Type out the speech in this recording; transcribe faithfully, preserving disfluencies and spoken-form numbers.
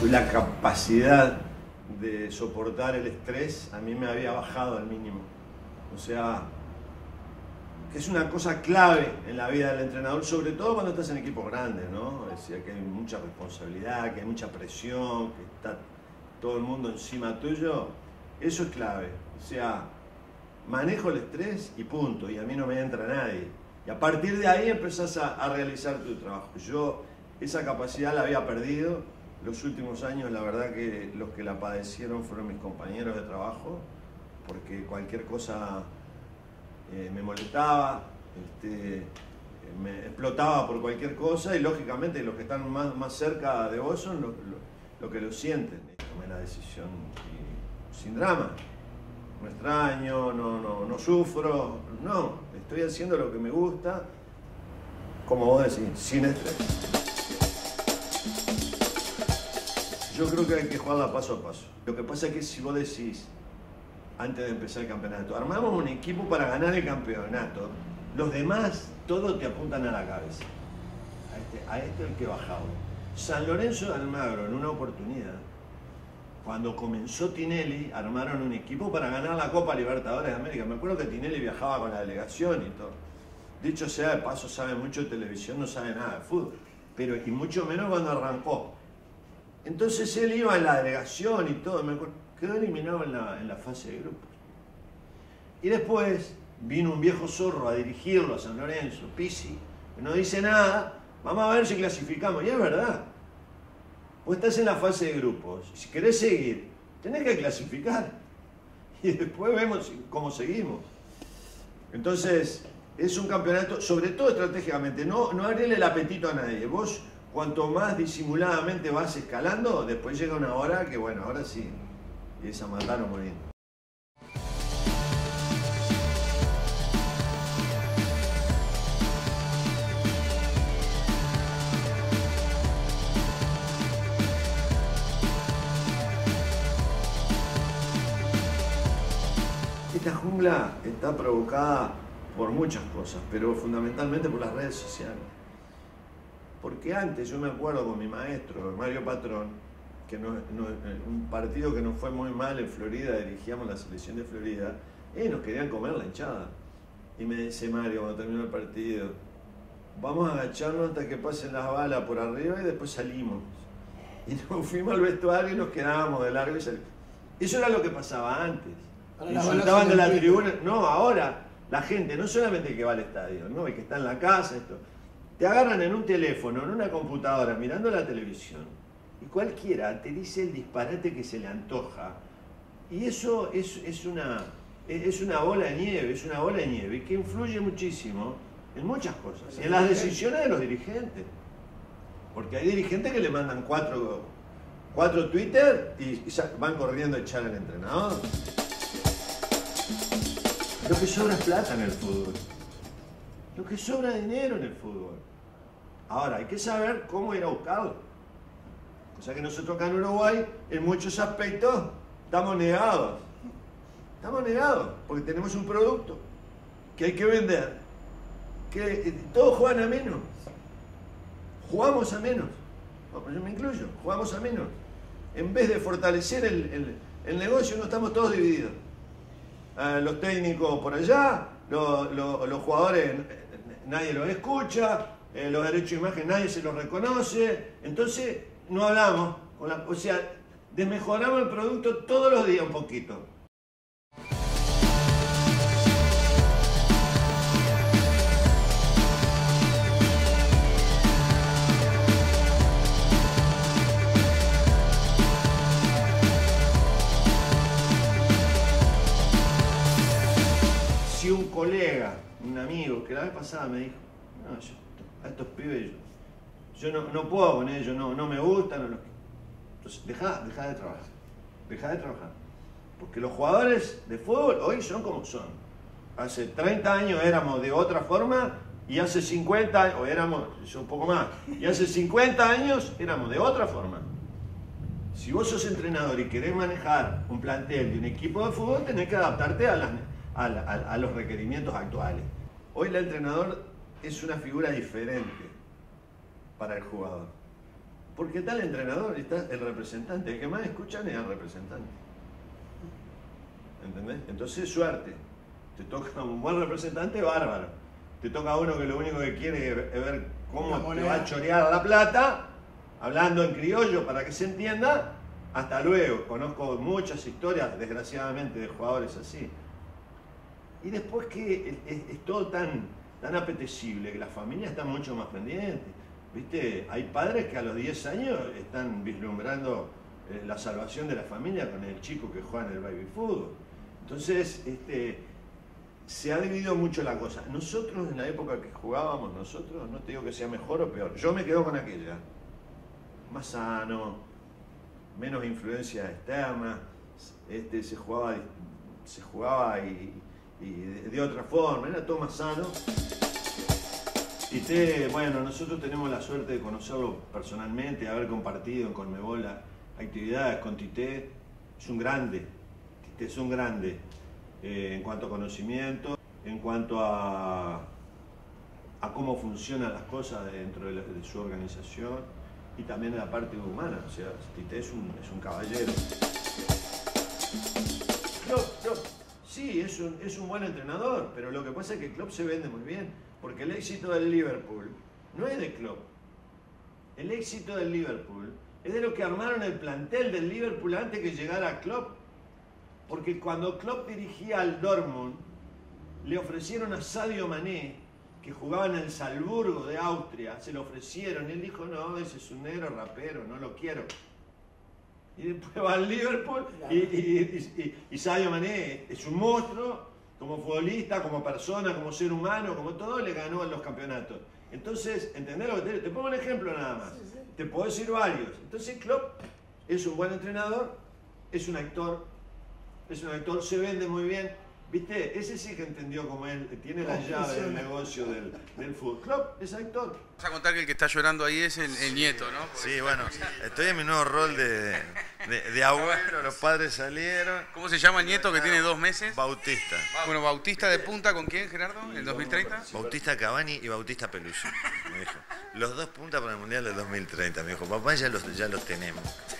Hoy la capacidad de soportar el estrés a mí me había bajado al mínimo. O sea, que es una cosa clave en la vida del entrenador, sobre todo cuando estás en equipos grandes, ¿no? Es decir, que hay mucha responsabilidad, que hay mucha presión, que está todo el mundo encima tuyo. Eso es clave. O sea, manejo el estrés y punto, y a mí no me entra nadie. Y a partir de ahí empezás a, a realizar tu trabajo. Yo esa capacidad la había perdido. Los últimos años, la verdad que los que la padecieron fueron mis compañeros de trabajo, porque cualquier cosa eh, me molestaba, este, me explotaba por cualquier cosa, y lógicamente los que están más, más cerca de vos son los lo, lo que lo sienten. Tomé la decisión y, sin drama. No extraño, no, no, no sufro, no, estoy haciendo lo que me gusta, como vos decís, sin estrés. Yo creo que hay que jugarla paso a paso. Lo que pasa es que si vos decís, antes de empezar el campeonato, armamos un equipo para ganar el campeonato, los demás, todos te apuntan a la cabeza. A este, a este el que bajaba. San Lorenzo de Almagro, en una oportunidad, cuando comenzó Tinelli, armaron un equipo para ganar la Copa Libertadores de América. Me acuerdo que Tinelli viajaba con la delegación y todo. Dicho sea de paso, sabe mucho de televisión, no sabe nada de fútbol. Pero, y mucho menos cuando arrancó. Entonces él iba en la delegación y todo, me acuerdo, quedó eliminado en la, en la fase de grupos. Y después vino un viejo zorro a dirigirlo a San Lorenzo, Pizzi, que no dice nada, vamos a ver si clasificamos. Y es verdad, vos estás en la fase de grupos, si querés seguir, tenés que clasificar. Y después vemos cómo seguimos. Entonces, es un campeonato, sobre todo estratégicamente, no, no abrirle el apetito a nadie. Vos, cuanto más disimuladamente vas escalando, después llega una hora que, bueno, ahora sí, y es a matar o morir. Esta jungla está provocada por muchas cosas, pero fundamentalmente por las redes sociales. Porque antes, yo me acuerdo con mi maestro, Mario Patrón, que no, no, un partido que nos fue muy mal en Florida, dirigíamos la selección de Florida, y nos querían comer la hinchada. Y me dice Mario, cuando terminó el partido, vamos a agacharnos hasta que pasen las balas por arriba y después salimos. Y nos fuimos al vestuario y nos quedábamos de largo y salimos. Eso era lo que pasaba antes. Insultaban de la tribuna. No, ahora la gente, no solamente el que va al estadio, no, el que está en la casa, esto. Te agarran en un teléfono, en una computadora, mirando la televisión, y cualquiera te dice el disparate que se le antoja. Y eso es, es, una, es una bola de nieve, es una bola de nieve que influye muchísimo en muchas cosas. Y en las decisiones de los dirigentes. Porque hay dirigentes que le mandan cuatro, cuatro Twitter y, y van corriendo a echar al entrenador. Lo que sobra es plata en el fútbol. Lo que sobra es dinero en el fútbol. Ahora, hay que saber cómo ir a buscarlo. O sea que nosotros acá en Uruguay, en muchos aspectos, estamos negados. Estamos negados, porque tenemos un producto que hay que vender, que todos juegan a menos. Jugamos a menos. Yo me incluyo, jugamos a menos. En vez de fortalecer el, el, el negocio, no estamos todos divididos. Eh, los técnicos por allá, los, los, los jugadores nadie los escucha, eh, los derechos de imagen nadie se los reconoce, entonces no hablamos, con la, o sea, desmejoramos el producto todos los días un poquito. Si un colega, un amigo, que la vez pasada me dijo, no, yo, a estos pibes yo, yo no, no puedo con ellos, no, no me gustan. No los... Entonces, deja, deja de trabajar, deja de trabajar. Porque los jugadores de fútbol hoy son como son. Hace treinta años éramos de otra forma y hace cincuenta, o éramos, un poco más, y hace cincuenta años éramos de otra forma. Si vos sos entrenador y querés manejar un plantel de un equipo de fútbol, tenés que adaptarte a las... A, a, a los requerimientos actuales. Hoy el entrenador es una figura diferente para el jugador, Porque está el entrenador y está el representante. El que más escuchan es el representante. ¿Entendés? Entonces, suerte. Te toca un buen representante, bárbaro. Te toca uno que lo único que quiere es ver cómo te va a chorear la plata, hablando en criollo para que se entienda. Hasta luego. Conozco muchas historias, desgraciadamente, de jugadores así. Y después que es, es, es todo tan, tan apetecible, que la familia está mucho más pendiente. ¿Viste? Hay padres que a los diez años están vislumbrando eh, la salvación de la familia con el chico que juega en el baby fútbol. Entonces, este, se ha dividido mucho la cosa. Nosotros, en la época que jugábamos, nosotros, no te digo que sea mejor o peor, yo me quedo con aquella. Más sano, menos influencia externa, este, se jugaba, se jugaba y, y de, de otra forma, era todo más sano. Tite, bueno, nosotros tenemos la suerte de conocerlo personalmente, de haber compartido en Conmebol actividades con Tite. Es un grande, Tite es un grande eh, en cuanto a conocimiento, en cuanto a, a cómo funcionan las cosas dentro de, la, de su organización y también en la parte humana. O sea, Tite es un, es un caballero. Klopp, Klopp, sí, es un, es un buen entrenador, pero lo que pasa es que Klopp se vende muy bien. Porque el éxito del Liverpool no es de Klopp. El éxito del Liverpool es de lo que armaron el plantel del Liverpool antes que llegara Klopp. Porque cuando Klopp dirigía al Dortmund, le ofrecieron a Sadio Mané, que jugaba en el Salzburgo de Austria, se lo ofrecieron y él dijo, no, ese es un negro rapero, no lo quiero. Y después va al Liverpool y, y, y, y, y Sadio Mané es un monstruo, como futbolista, como persona, como ser humano, como todo, le ganó en los campeonatos. Entonces, ¿entendés lo que te digo? Te pongo un ejemplo nada más. Sí, sí. Te puedo decir varios. Entonces, Klopp es un buen entrenador, es un actor, es un actor, se vende muy bien. ¿Viste? Ese sí que entendió como él, tiene la llave del negocio del, del fútbol. Klopp es actor. Vamos a contar que el que está llorando ahí es el, el nieto, ¿no? Porque sí, bueno, estoy en mi nuevo rol de, de, de abuelo, los padres salieron. ¿Cómo se llama el nieto que tiene dos meses? Bautista. Bueno, Bautista de punta, ¿con quién, Gerardo? ¿En el dos mil treinta? Bautista Cavani y Bautista Peluso, me dijo. Los dos puntas para el Mundial del dos mil treinta, me dijo. Papá, ya los, ya los tenemos.